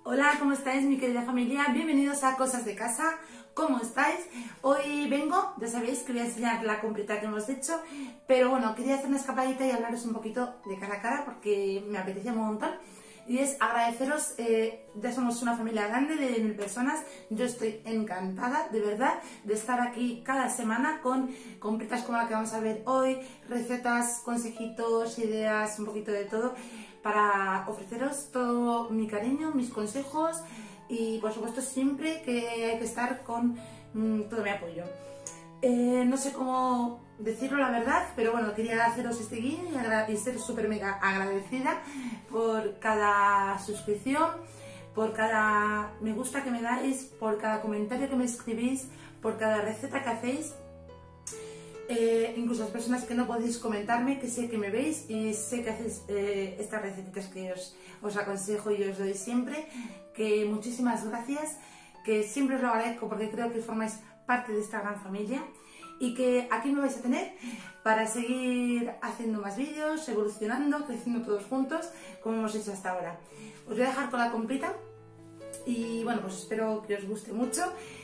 Hola, ¿cómo estáis, mi querida familia? Bienvenidos a Cosas de Casa. ¿Cómo estáis? Hoy vengo, ya sabéis que voy a enseñar la comprita que hemos hecho, pero bueno, quería hacer una escapadita y hablaros un poquito de cara a cara porque me apetecía un montón. Y es agradeceros, ya somos una familia grande de 1000 personas, yo estoy encantada, de verdad, de estar aquí cada semana con compritas como la que vamos a ver hoy, recetas, consejitos, ideas, un poquito de todo, para ofreceros todo mi cariño, mis consejos y por supuesto siempre que hay que estar con todo mi apoyo. No sé cómo decirlo la verdad, pero bueno, quería haceros este guiño y ser súper mega agradecida por cada suscripción, por cada me gusta que me dais, por cada comentario que me escribís, por cada receta que hacéis. Incluso las personas que no podéis comentarme, que sé que me veis y sé que hacéis estas recetitas que os aconsejo y os doy siempre, que muchísimas gracias, que siempre os lo agradezco porque creo que formáis parte de esta gran familia y que aquí me vais a tener para seguir haciendo más vídeos, evolucionando, creciendo todos juntos como hemos hecho hasta ahora. Os voy a dejar con la comprita y bueno, pues espero que os guste mucho.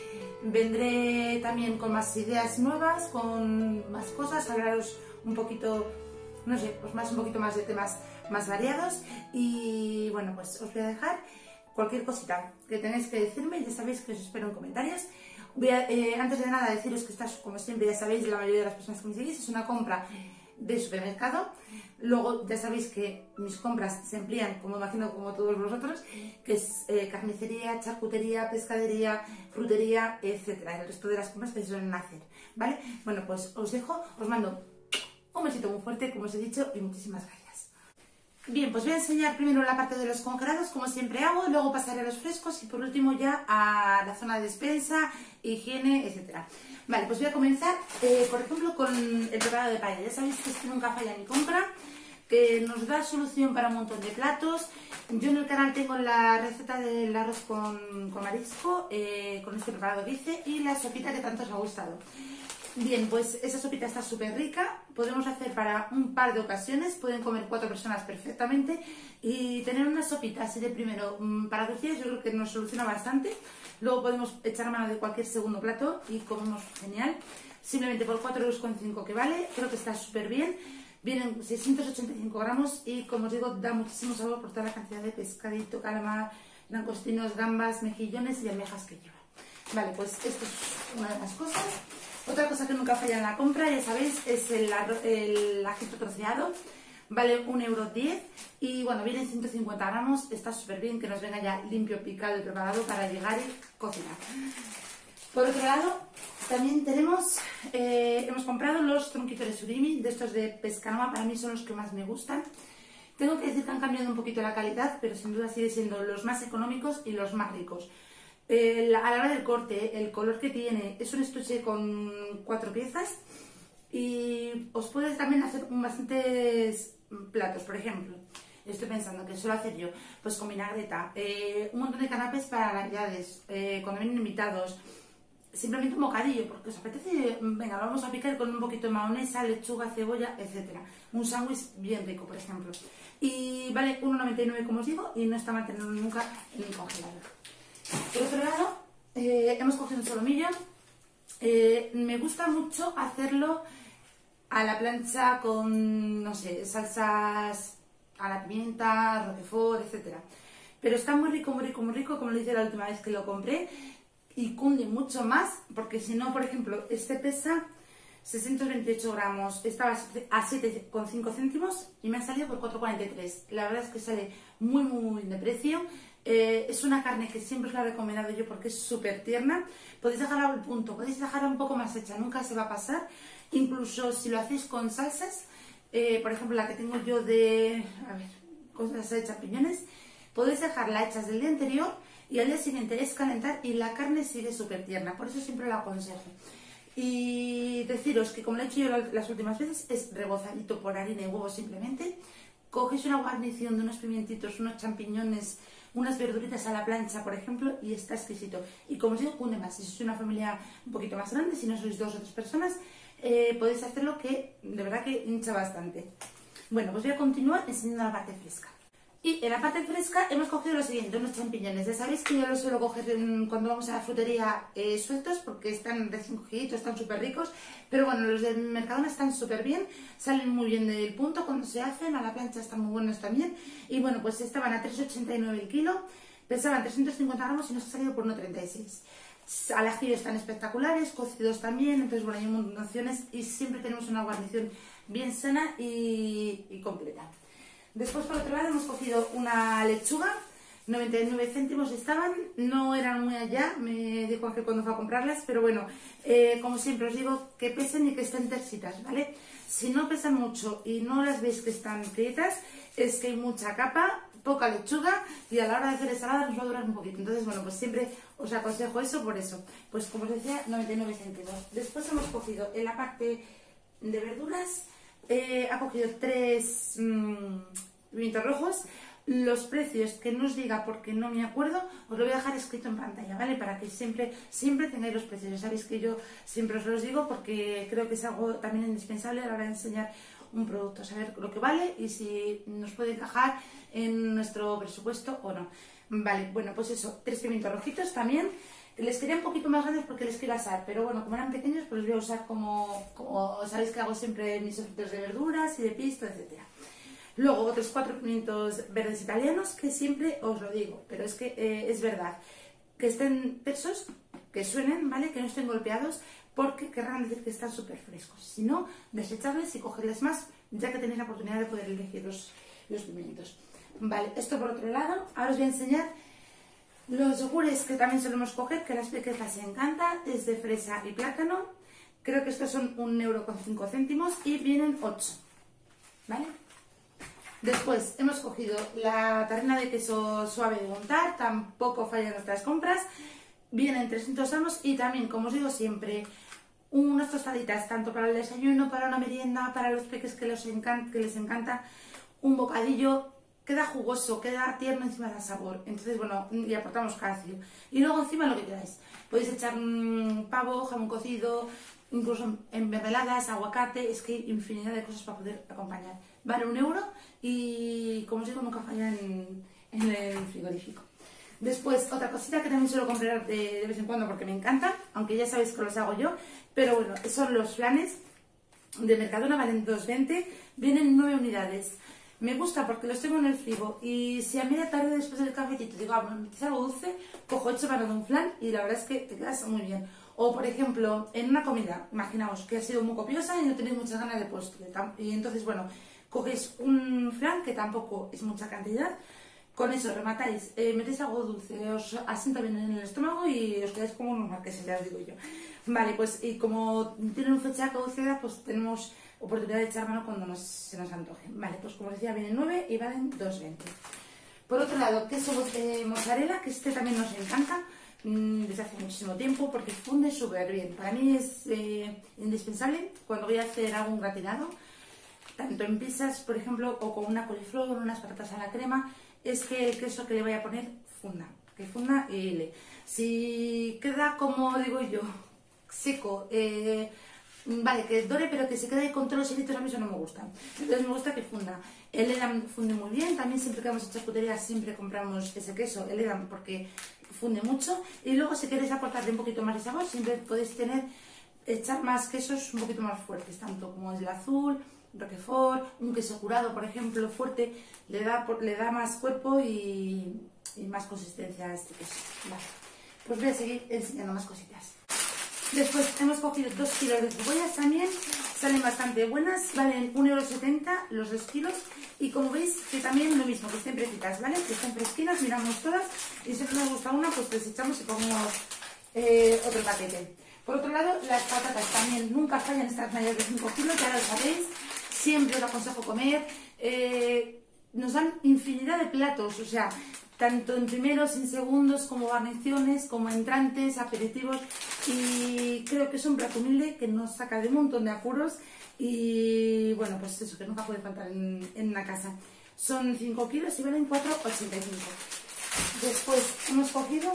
Vendré también con más ideas nuevas, con más cosas, hablaros un poquito, no sé, pues un poquito más de temas más variados y bueno, pues os voy a dejar cualquier cosita que tenéis que decirme, ya sabéis que os espero en comentarios. Antes de nada deciros que esta, como siempre ya sabéis, la mayoría de las personas que me seguís, es una compra de supermercado. Luego ya sabéis que mis compras se emplean, como imagino como todos vosotros, que es carnicería, charcutería, pescadería, frutería, etcétera. El resto de las compras que se suelen hacer, ¿vale? Bueno, pues os dejo, os mando un besito muy fuerte, como os he dicho, y muchísimas gracias. Bien, pues voy a enseñar primero la parte de los congelados, como siempre hago, luego pasaré a los frescos y por último ya a la zona de despensa, higiene, etcétera. Vale, pues voy a comenzar, por ejemplo, con el preparado de paella. Ya sabéis que esto nunca falla mi compra, que nos da solución para un montón de platos. Yo en el canal tengo la receta del arroz con marisco, con este preparado que hice, y la sopita que tanto os ha gustado. Bien, pues esa sopita está súper rica, podemos hacer para un par de ocasiones, pueden comer 4 personas perfectamente y tener una sopita así de primero para 2 días yo creo que nos soluciona bastante. Luego podemos echar mano de cualquier segundo plato y comemos genial, simplemente por 4,5 € que vale, creo que está súper bien. Vienen 685 gramos y como os digo da muchísimo sabor por toda la cantidad de pescadito, calamar, langostinos, gambas, mejillones y almejas que lleva. Vale, pues esto es una de las cosas. Otra cosa que nunca falla en la compra, ya sabéis, es el ajito troceado. Vale 1,10 € y bueno, viene 150 gramos, está súper bien que nos venga ya limpio, picado y preparado para llegar y cocinar. Por otro lado, también tenemos, hemos comprado los tronquitos de surimi, de estos de Pescanova, para mí son los que más me gustan. Tengo que decir que han cambiado un poquito la calidad, pero sin duda siguen siendo los más económicos y los más ricos. A la hora del corte, el color que tiene, es un estuche con 4 piezas y os puedes también hacer bastantes platos. Por ejemplo, estoy pensando que suelo hacer yo, pues con vinagreta, un montón de canapés para navidades, cuando vienen invitados, simplemente un bocadillo, porque os apetece, venga, lo vamos a picar con un poquito de mayonesa, lechuga, cebolla, etcétera. Un sándwich bien rico, por ejemplo. Y vale 1,99 € como os digo y no está mantenido nunca en el congelador. Por otro lado, hemos cogido un solomillo. Me gusta mucho hacerlo a la plancha con, no sé, salsas a la pimienta, roquefort, etc. Pero está muy rico, muy rico, muy rico, como lo hice la última vez que lo compré. Y cunde mucho más, porque si no, por ejemplo, este pesa 628 gramos, estaba a 7,5 céntimos y me ha salido por 4,43. La verdad es que sale muy, muy, muy de precio. Es una carne que siempre os la he recomendado yo porque es súper tierna. Podéis dejarla al punto, podéis dejarla un poco más hecha, nunca se va a pasar. Incluso si lo hacéis con salsas, por ejemplo la que tengo yo de, con salsa de champiñones, podéis dejarla hecha del día anterior y al día siguiente es calentar y la carne sigue súper tierna, por eso siempre la aconsejo. Y deciros que como lo he hecho yo las últimas veces, es rebozadito por harina y huevo simplemente. Cogéis una guarnición de unos pimientitos, unos champiñones, unas verduritas a la plancha, por ejemplo, y está exquisito. Y como os digo, cunde más. Si sois una familia un poquito más grande, si no sois 2 o 3 personas, podéis hacerlo que de verdad que hincha bastante. Bueno, pues voy a continuar enseñando la parte fresca. Y en la parte fresca hemos cogido lo siguiente, unos champiñones. Ya sabéis que yo los suelo coger cuando vamos a la frutería sueltos porque están recién cogiditos, están súper ricos. Pero bueno, los del Mercadona están súper bien, salen muy bien del punto cuando se hacen, a la plancha están muy buenos también. Y bueno, pues estaban a 3,89 el kilo, pesaban 350 gramos y nos ha salido por 1,36. Al ajillo están espectaculares, cocidos también, entonces bueno, hay un montón de opciones y siempre tenemos una guarnición bien sana y completa. Después, por otro lado, hemos cogido una lechuga, 99 céntimos estaban, no eran muy allá, me dijo Ángel cuando fue a comprarlas, pero bueno, como siempre os digo, que pesen y que estén tersitas, ¿vale? Si no pesan mucho y no las veis que están prietas, es que hay mucha capa, poca lechuga y a la hora de hacer ensalada nos va a durar un poquito. Entonces, bueno, pues siempre os aconsejo eso por eso. Pues como os decía, 99 céntimos. Después hemos cogido en la parte de verduras, ha cogido 3 pimientos rojos. Los precios, que no os diga porque no me acuerdo, os lo voy a dejar escrito en pantalla, ¿vale? Para que siempre tengáis los precios. Ya sabéis que yo siempre os los digo porque creo que es algo también indispensable a la hora de enseñar un producto, saber lo que vale y si nos puede encajar en nuestro presupuesto o no. Vale, bueno, pues eso, 3 pimientos rojitos también. Les quería un poquito más grandes porque les quiero asar, pero bueno, como eran pequeños, pues los voy a usar como sabéis que hago siempre mis sofritos de verduras y de pisto, etcétera. Luego otros 4 pimientos verdes italianos, que siempre os lo digo, pero es que es verdad, que estén tersos, que suenen, ¿vale? Que no estén golpeados, porque querrán decir que están súper frescos. Si no, desecharles y cogerles más, ya que tenéis la oportunidad de poder elegir los pimientos. Vale, esto por otro lado. Ahora os voy a enseñar los yogures que también solemos coger, que a las pequeñas les encanta, es de fresa y plátano. Creo que estos son 1,05 € y vienen 8, ¿vale? Después hemos cogido la tarrina de queso suave de untar, tampoco fallan nuestras compras. Vienen 300 gramos y también, como os digo siempre, unas tostaditas, tanto para el desayuno, para una merienda, para los peques que les encanta, un bocadillo, queda jugoso, queda tierno, encima da sabor. Entonces, bueno, y aportamos calcio. Y luego encima lo que queráis. Podéis echar pavo, jamón cocido, incluso en mermeladas, aguacate, es que hay infinidad de cosas para poder acompañar. Vale 1 € y, como os digo, nunca falla en el frigorífico. Después, otra cosita que también suelo comprar de vez en cuando porque me encantan, aunque ya sabéis que los hago yo, pero bueno, son los flanes de Mercadona, valen 2,20, vienen 9 unidades. Me gusta porque los tengo en el frigo y si a media tarde después del cafetito digo, me apetece algo dulce, cojo 8 para de un flan y la verdad es que te quedas muy bien. O por ejemplo, en una comida, imaginaos que ha sido muy copiosa y no tenéis muchas ganas de postre, y entonces bueno, cogéis un flan que tampoco es mucha cantidad. Con eso rematáis, metéis algo dulce, os asienta bien en el estómago y os quedáis como unos marqueses, ya os digo yo. Vale, pues y como tienen fecha de caducidad, pues tenemos oportunidad de echar mano cuando se nos antoje. Vale, pues como os decía, vienen 9 y valen 2,20. Por otro lado, queso mozzarella, que este también nos encanta desde hace muchísimo tiempo porque funde súper bien. Para mí es indispensable cuando voy a hacer algún gratinado, tanto en pizzas, por ejemplo, o con una coliflor o unas patatas a la crema, es que el queso que le voy a poner funda, que funda y hile. Si queda, como digo yo, seco, vale, que dore, pero que se quede ahí con todos los hilitos, a mí eso no me gusta. Entonces me gusta que funda. El Edam funde muy bien, también siempre que vamos a charcutería siempre compramos ese queso, el Edam, porque funde mucho. Y luego si queréis aportarle un poquito más de sabor, siempre podéis echar más quesos un poquito más fuertes, tanto como es el azul, Roquefort, un queso curado, por ejemplo, fuerte, le da más cuerpo y más consistencia a este queso. Vale. Pues voy a seguir enseñando más cositas. Después hemos cogido 2 kilos de cebollas también, salen bastante buenas, valen 1,70 € los 2 kilos. Y como veis, que también lo mismo, que estén fresquitas, ¿vale? Que estén fresquinas, miramos todas y si nos gusta una, pues desechamos y ponemos otro paquete. Por otro lado, las patatas también nunca fallan, estas mayores de 5 kilos, ya lo sabéis. Siempre os aconsejo comer, nos dan infinidad de platos, o sea, tanto en primeros, en segundos, como guarniciones, como entrantes, aperitivos, y creo que es un plato humilde que nos saca de un montón de apuros y bueno, pues eso, que nunca puede faltar en una casa. Son 5 kilos y valen 4,85. Después hemos cogido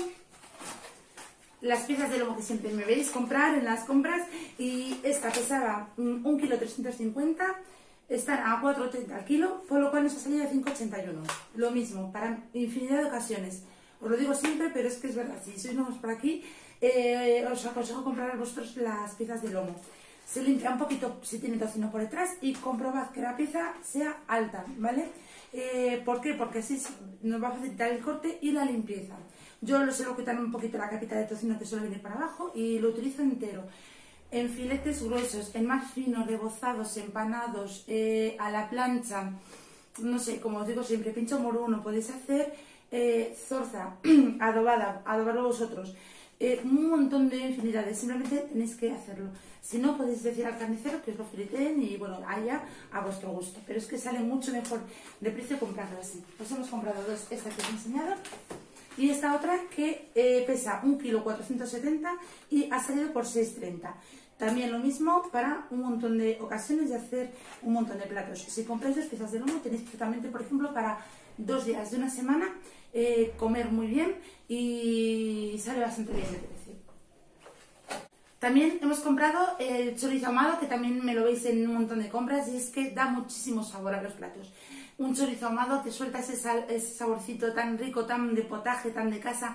las piezas de lomo que siempre me veis comprar en las compras y esta pesaba 1,350 kg. están a 4,30 al kilo, por lo cual nos ha salido a 5,81. Lo mismo, para infinidad de ocasiones. Os lo digo siempre, pero es que es verdad, si sois nuevos por aquí, os aconsejo comprar a vosotros las piezas de lomo. Se limpia un poquito si tiene tocino por detrás y comprobad que la pieza sea alta, ¿vale? ¿Por qué? Porque así nos va a facilitar el corte y la limpieza. Yo lo suelo quitar un poquito la capita de tocino que suele venir para abajo y lo utilizo entero. En filetes gruesos, en más finos, rebozados, empanados, a la plancha, no sé, como os digo siempre, pincho moruno, podéis hacer zorza, adobada, adobarlo vosotros, un montón de infinidades, simplemente tenéis que hacerlo. Si no, podéis decir al carnicero que os lo fileteen y bueno, allá a vuestro gusto, pero es que sale mucho mejor de precio comprarlo así. Pues hemos comprado dos, esta que os he enseñado y esta otra que pesa 1,470 kg y ha salido por 6,30. También lo mismo para un montón de ocasiones y hacer un montón de platos. Si compráis dos piezas de lomo tenéis perfectamente, por ejemplo, para 2 días de una semana comer muy bien y sale bastante bien de precio. También hemos comprado el chorizo ahumado, que también me lo veis en un montón de compras, y es que da muchísimo sabor a los platos. Un chorizo ahumado te suelta ese saborcito tan rico, tan de potaje, tan de casa,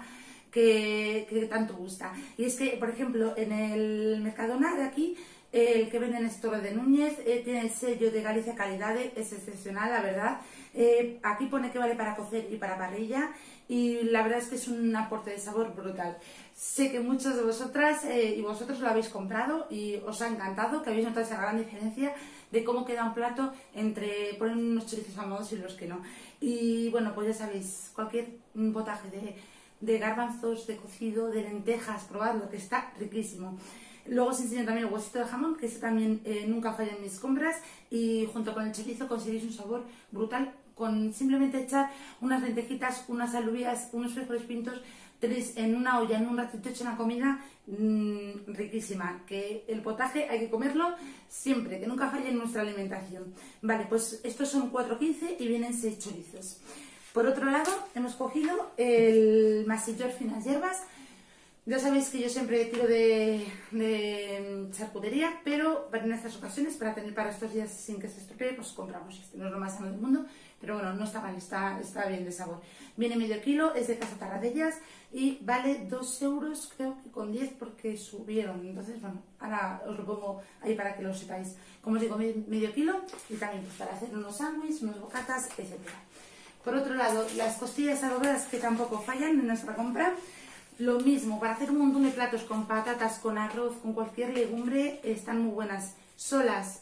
que tanto gusta. Y es que, por ejemplo, en el Mercadona de aquí, el que venden es Torre de Núñez, tiene el sello de Galicia Calidad, es excepcional, la verdad. Aquí pone que vale para cocer y para parrilla, y la verdad es que es un aporte de sabor brutal. Sé que muchos de vosotras y vosotros lo habéis comprado y os ha encantado, que habéis notado esa gran diferencia de cómo queda un plato entre poner unos chorizos ahumados y los que no. Y bueno, pues ya sabéis, cualquier potaje de garbanzos, de cocido, de lentejas, probadlo, que está riquísimo. Luego os enseño también el huesito de jamón, que ese también nunca falla en mis compras, y junto con el chorizo conseguís un sabor brutal con simplemente echar unas lentejitas, unas alubias, unos frijoles pintos. Tenéis en una olla, en un ratito hecho una comida riquísima, que el potaje hay que comerlo siempre, que nunca falle en nuestra alimentación. Vale, pues estos son 4,15 y vienen 6 chorizos. Por otro lado, hemos cogido el masillor finas hierbas. Ya sabéis que yo siempre tiro de charcutería, pero en estas ocasiones, para tener para estos días sin que se estropee, pues compramos este. No es lo más sano del mundo, pero bueno, no está mal, está bien de sabor. Viene medio kilo, es de Casa Tarradellas y vale 2 euros, creo que con 10, porque subieron. Entonces, bueno, ahora os lo pongo ahí para que lo sepáis. Como os digo, medio kilo, y también pues, para hacer unos sándwiches, unos bocatas, etc. Por otro lado, las costillas adobadas, que tampoco fallan en nuestra compra. Lo mismo, para hacer un montón de platos con patatas, con arroz, con cualquier legumbre, están muy buenas. Solas,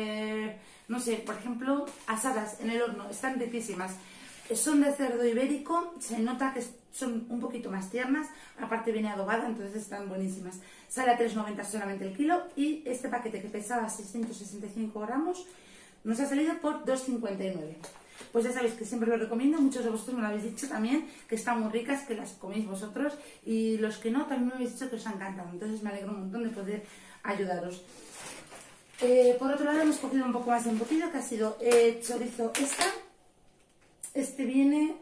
no sé, por ejemplo, asadas en el horno, están riquísimas. Son de cerdo ibérico, se nota que son un poquito más tiernas, aparte viene adobada, entonces están buenísimas. Sale a 3,90 solamente el kilo, y este paquete que pesaba 665 gramos nos ha salido por 2,59. Pues ya sabéis que siempre lo recomiendo, muchos de vosotros me lo habéis dicho también, que están muy ricas, que las coméis vosotros, y los que no también me habéis dicho que os ha encantado, entonces me alegro un montón de poder ayudaros. Por otro lado hemos cogido un poco más de embutido, que ha sido chorizo extra. Este viene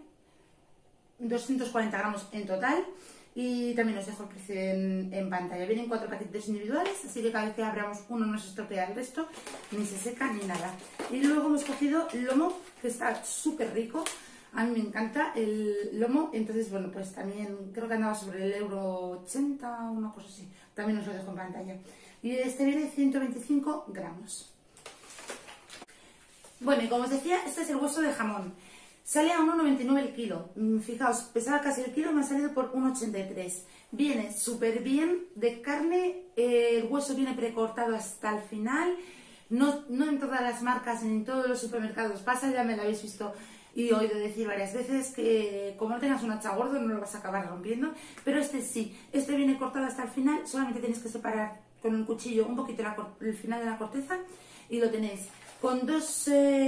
240 gramos en total, y también os dejo el precio en pantalla. Vienen 4 paquetes individuales, así que cada vez que abramos uno no se estropea el resto, ni se seca ni nada. Y luego hemos cogido lomo, que está súper rico. A mí me encanta el lomo, entonces bueno, pues también creo que andaba sobre el €1,80, una cosa así. También os lo dejo en pantalla. Y este viene 125 gramos. Bueno, y como os decía, este es el hueso de jamón. Sale a 1,99 el kilo. Fijaos, pesaba casi el kilo, me ha salido por 1,83. Viene súper bien de carne, el hueso viene precortado hasta el final. No en todas las marcas, ni en todos los supermercados pasa, ya me lo habéis visto y oído decir varias veces que como no tengas un hacha gordo no lo vas a acabar rompiendo, pero este sí, este viene cortado hasta el final, solamente tenéis que separar con un cuchillo un poquito el final de la corteza y lo tenéis con dos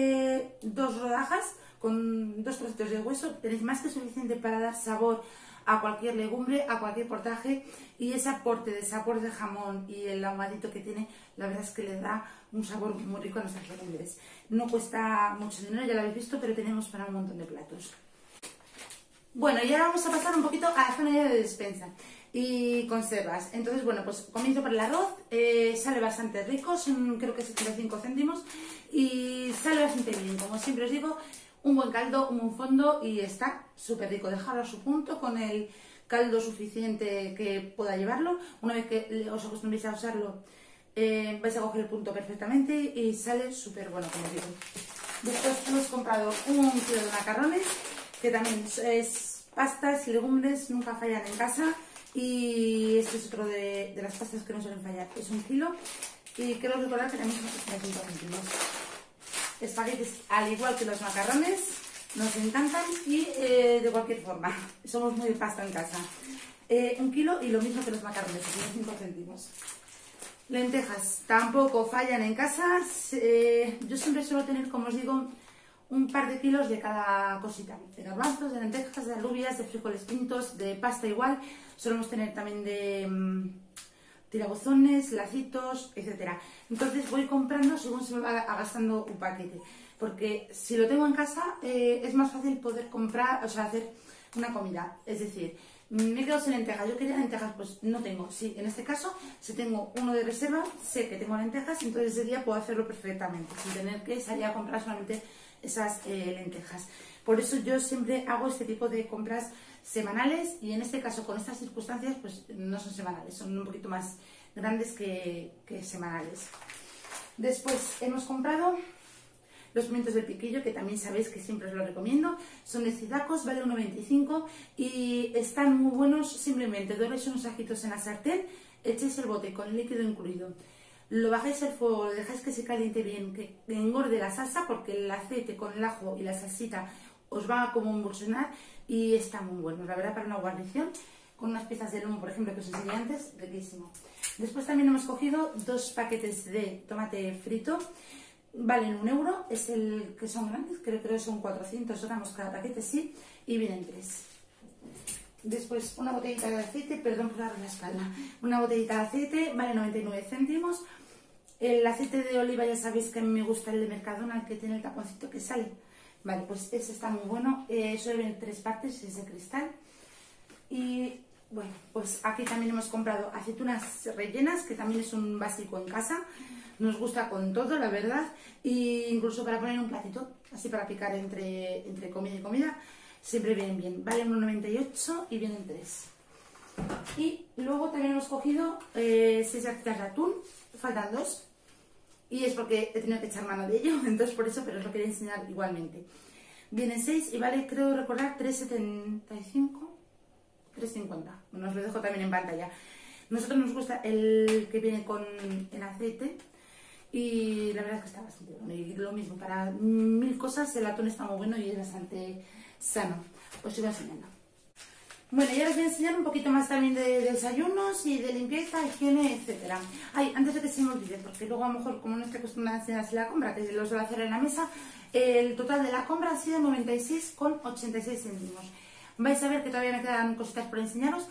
rodajas, con 2 trocitos de hueso, tenéis más que suficiente para dar sabor a cualquier legumbre, a cualquier potaje, y ese aporte de sabor de jamón y el ahumadito que tiene, la verdad es que le da un sabor muy rico a nuestras legumbres. No cuesta mucho dinero, ya lo habéis visto, pero tenemos para un montón de platos. Bueno, y ahora vamos a pasar un poquito a la zona ya de despensa y conservas. Entonces, bueno, pues comienzo por el arroz, sale bastante rico, son creo que 75 céntimos, y sale bastante bien. Como siempre os digo, un buen caldo, un buen fondo y está súper rico. Dejarlo a su punto con el caldo suficiente que pueda llevarlo. Una vez que os acostumbréis a usarlo, vais a coger el punto perfectamente y sale súper bueno, como os digo. Después hemos comprado un kilo de macarrones, que también es pastas y legumbres, nunca fallan en casa. Y este es otro de las pastas que no suelen fallar. Es 1 kilo y quiero recordar que también son 65 céntimos. Espaguetis, al igual que los macarrones, nos encantan y de cualquier forma. Somos muy de pasta en casa. 1 kilo y lo mismo que los macarrones, 65 céntimos. Lentejas, tampoco fallan en casa. Yo siempre suelo tener, como os digo, un par de kilos de cada cosita. De garbanzos, de lentejas, de alubias, de frijoles pintos, de pasta igual. Solemos tener también de tirabuzones, lacitos, etcétera. Entonces voy comprando según se me va gastando un paquete. Porque si lo tengo en casa es más fácil poder comprar, o sea, hacer una comida. Es decir, me he quedado sin lentejas, yo quería lentejas, pues no tengo. Sí, en este caso, si tengo uno de reserva, sé que tengo lentejas, entonces ese día puedo hacerlo perfectamente, sin tener que salir a comprar solamente esas lentejas. Por eso yo siempre hago este tipo de compras semanales y en este caso, con estas circunstancias, pues no son semanales, son un poquito más grandes que semanales. Después hemos comprado los pimientos del piquillo, que también sabéis que siempre os lo recomiendo. Son de Cidacos, vale 1,25 y están muy buenos. Simplemente doráis unos ajitos en la sartén, echáis el bote con el líquido incluido, lo bajáis al fuego, lo dejáis que se caliente bien, que engorde la salsa, porque el aceite con el ajo y la salsita os va a como emulsionar y está muy bueno, la verdad, para una guarnición con unas piezas de lomo, por ejemplo, que os enseñé antes, riquísimo. Después también hemos cogido 2 paquetes de tomate frito. Valen 1 euro, es el que son grandes, creo que son 400 gramos cada paquete, sí, y vienen 3. Después una botellita de aceite, perdón por darle la espalda, una botellita de aceite, vale 99 céntimos. El aceite de oliva ya sabéis que a mí me gusta el de Mercadona, el que tiene el taponcito que sale. Vale, pues ese está muy bueno, suele venir 3 partes, es de cristal. Y bueno, pues aquí también hemos comprado aceitunas rellenas, que también es un básico en casa. Nos gusta con todo, la verdad, e incluso para poner un platito, así para picar entre comida y comida, siempre vienen bien. Valen 1,98 y vienen 3. Y luego también hemos cogido 6 latitas de atún, faltan 2, y es porque he tenido que echar mano de ello, entonces por eso, pero os lo quería enseñar igualmente. Vienen 6 y vale, creo recordar, 3,75, 3,50. Bueno, os lo dejo también en pantalla. Nosotros nos gusta el que viene con el aceite. Y la verdad es que está bastante bueno. Y lo mismo, para 1000 cosas el atún está muy bueno y es bastante sano. Os sigo enseñando. Bueno, y ahora os voy a enseñar un poquito más también de desayunos y de limpieza, higiene, etcétera. Ay, antes de que se me olvide, porque luego a lo mejor, como no estoy acostumbrada a enseñarse la compra, que los voy a hacer en la mesa, el total de la compra ha sido 96,86 céntimos. Vais a ver que todavía me quedan cositas por enseñaros.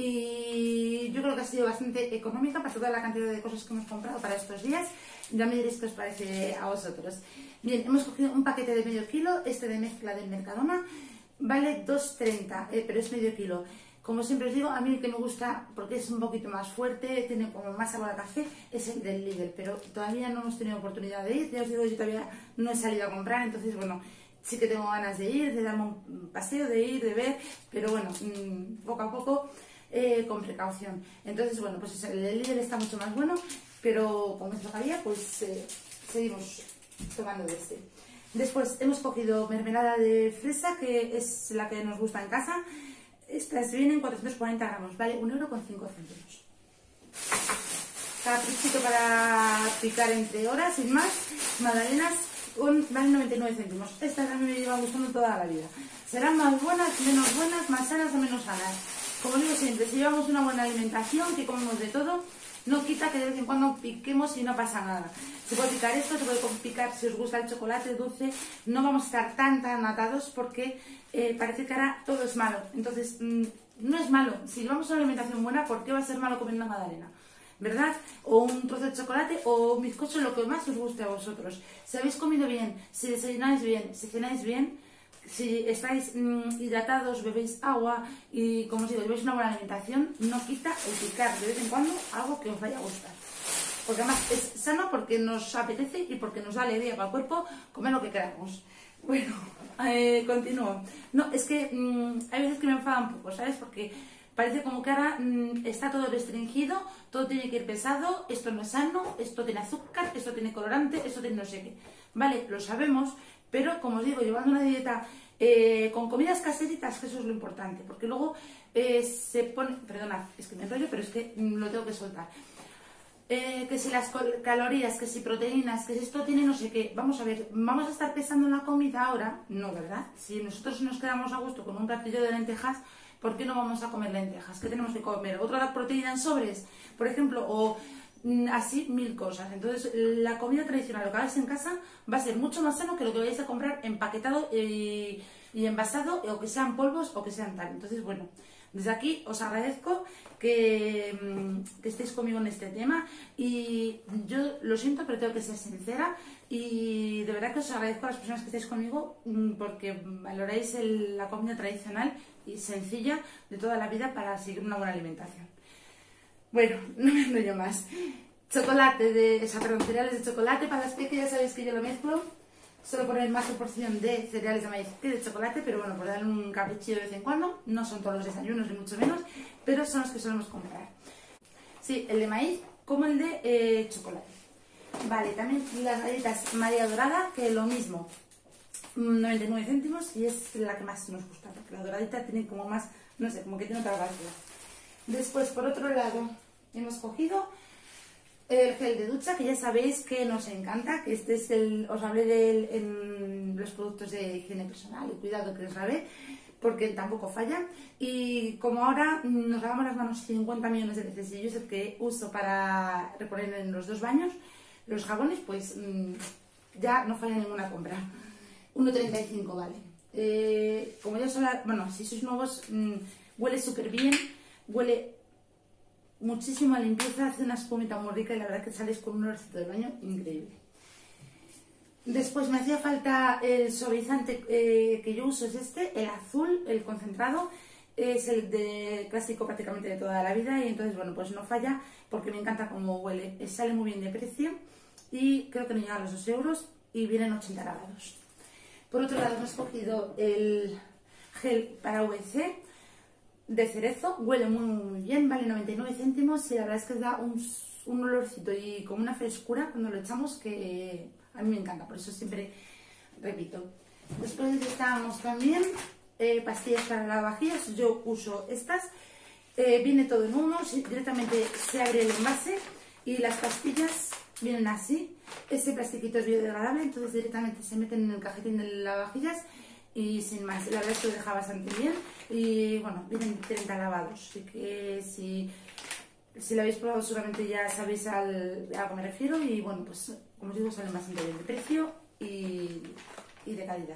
Y yo creo que ha sido bastante económica para toda la cantidad de cosas que hemos comprado para estos días. Ya me diréis qué os parece a vosotros. Bien, hemos cogido un paquete de medio kilo, este de mezcla del Mercadona, vale 2,30, pero es medio kilo. Como siempre os digo, a mí el que me gusta, porque es un poquito más fuerte, tiene como más sabor a café, es el del Lidl, pero todavía no hemos tenido oportunidad de ir. Ya os digo, yo todavía no he salido a comprar, entonces bueno, sí que tengo ganas de ir, de darme un paseo, de ir, de ver, pero bueno, poco a poco, con precaución. Entonces bueno, pues el del Lidl está mucho más bueno, pero como es lo que había, pues seguimos tomando de este. Después hemos cogido mermelada de fresa, que es la que nos gusta en casa. Estas vienen 440 gramos, vale 1,05 €. Caprichito para picar entre horas, sin más. Magdalenas valen 99 céntimos. Estas a mí me llevan gustando toda la vida. Serán más buenas, menos buenas, más sanas o menos sanas. Como digo siempre, si llevamos una buena alimentación, que comemos de todo, no quita que de vez en cuando piquemos y no pasa nada. Se puede picar esto, se puede picar si os gusta el chocolate dulce. No vamos a estar tan atados porque parece que ahora todo es malo. Entonces, no es malo. Si llevamos una alimentación buena, ¿por qué va a ser malo comer una magdalena? ¿Verdad? O un trozo de chocolate o un bizcocho, lo que más os guste a vosotros. Si habéis comido bien, si desayunáis bien, si cenáis bien, si estáis hidratados, bebéis agua y, como os digo, lleváis una buena alimentación, no quita el picar de vez en cuando algo que os vaya a gustar. porque además es sano, porque nos apetece y porque nos da alegría para el cuerpo comer lo que queramos. Bueno, continúo. No, es que hay veces que me enfada un poco, ¿sabes? Porque parece como que ahora está todo restringido, todo tiene que ir pesado, esto no es sano, esto tiene azúcar, esto tiene colorante, esto tiene no sé qué. Vale, lo sabemos, pero como os digo, llevando una dieta con comidas caseritas, que eso es lo importante, porque luego se pone, perdona, es que me enrollo, pero es que lo tengo que soltar. Que si las calorías, que si proteínas, que si esto tiene no sé qué. Vamos a ver, ¿vamos a estar pesando en la comida ahora? No, ¿verdad? Si nosotros nos quedamos a gusto con un platillo de lentejas, ¿por qué no vamos a comer lentejas? ¿Qué tenemos que comer? ¿Otra proteína en sobres, por ejemplo? O así, mil cosas. Entonces, la comida tradicional, lo que hagáis en casa, va a ser mucho más sano que lo que vayáis a comprar empaquetado y envasado, o que sean polvos o que sean tal. Entonces, bueno, desde aquí os agradezco que estéis conmigo en este tema, y yo lo siento, pero tengo que ser sincera, y de verdad que os agradezco a las personas que estáis conmigo porque valoráis la comida tradicional y sencilla de toda la vida para seguir una buena alimentación. Bueno, no me enrollo más. Chocolate cereales de chocolate para las pequeñas, ya sabéis que yo lo mezclo. Suelo poner más proporción de cereales de maíz que de chocolate, pero bueno, por darle un caprichillo de vez en cuando. No son todos los desayunos, ni mucho menos, pero son los que solemos comprar. Sí, el de maíz como el de chocolate. Vale, también las galletas María Dorada, que lo mismo, 99 céntimos, y es la que más nos gusta, porque la doradita tiene como más, no sé, como que tiene otra gracia. Después, por otro lado, hemos cogido el gel de ducha, que ya sabéis que nos encanta, que este es os hablé de él en los productos de higiene personal y cuidado que os grabé, porque tampoco falla. Y como ahora nos lavamos las manos 50 millones de veces y yo es el que uso para reponer en los 2 baños los jabones, pues ya no falla ninguna compra. 1,35 vale. Como ya os habla, bueno, si sois nuevos, huele súper bien, huele muchísimo a limpieza, hace una espumita muy rica y la verdad que sales con un olorcito de baño increíble. Después me hacía falta el suavizante que yo uso, es este, el azul, el concentrado, es el de clásico prácticamente de toda la vida, y entonces bueno, pues no falla porque me encanta cómo huele, sale muy bien de precio y creo que no llega a los 2 euros y vienen 80 lavados. Por otro lado hemos cogido el gel para VC de cerezo, huele muy bien, vale 99 céntimos y la verdad es que da un olorcito y como una frescura cuando lo echamos que a mí me encanta, por eso siempre repito. Después necesitamos también pastillas para lavavajillas, yo uso estas, viene todo en uno, directamente se abre el envase y las pastillas vienen así, ese plastiquito es biodegradable, entonces directamente se meten en el cajetín de lavavajillas y sin más, la verdad es que lo deja bastante bien y bueno, vienen 30 lavados, así que si lo habéis probado seguramente ya sabéis a lo que me refiero y bueno, pues como os digo, salen bastante bien de precio y de calidad.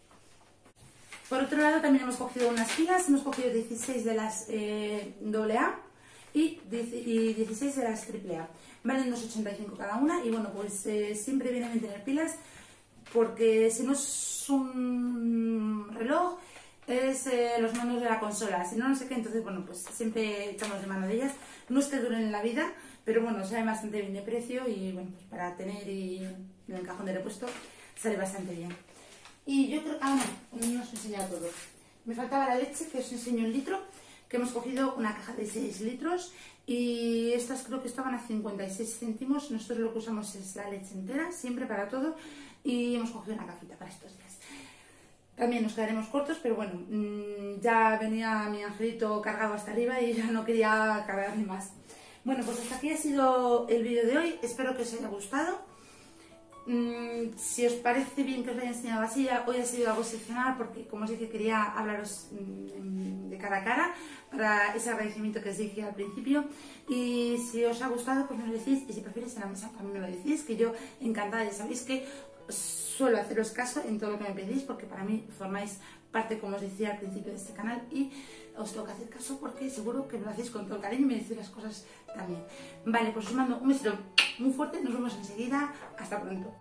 Por otro lado también hemos cogido unas pilas, hemos cogido 16 de las AA y 16 de las AAA, valen 2,85 cada una y bueno, pues siempre viene bien tener pilas porque si no es un reloj es los mandos de la consola, si no, no sé qué, entonces bueno, pues siempre echamos de mano de ellas, no es que duren en la vida, pero bueno, sale bastante bien de precio y bueno, pues para tener y en el cajón de repuesto sale bastante bien. Y yo creo, no os he enseñado todo, me faltaba la leche, que os enseño el litro, que hemos cogido una caja de 6 litros y estas creo que estaban a 56 céntimos, nosotros lo que usamos es la leche entera, siempre para todo, y hemos cogido una cajita para estos días. También nos quedaremos cortos, pero bueno, ya venía mi angelito cargado hasta arriba y ya no quería cargarme más. Bueno, pues hasta aquí ha sido el vídeo de hoy, espero que os haya gustado. Si os parece bien que os lo haya enseñado así, hoy ha sido algo excepcional porque, como os dije, quería hablaros de cara a cara para ese agradecimiento que os dije al principio. Y si os ha gustado, pues me lo decís, y si preferís en la mesa también me lo decís, que yo encantada, ya sabéis que suelo haceros caso en todo lo que me pedís porque para mí formáis parte, como os decía al principio, de este canal y os tengo que hacer caso porque seguro que me lo hacéis con todo el cariño y me decís las cosas también. Vale, pues os mando un besito muy fuerte, nos vemos enseguida, hasta pronto.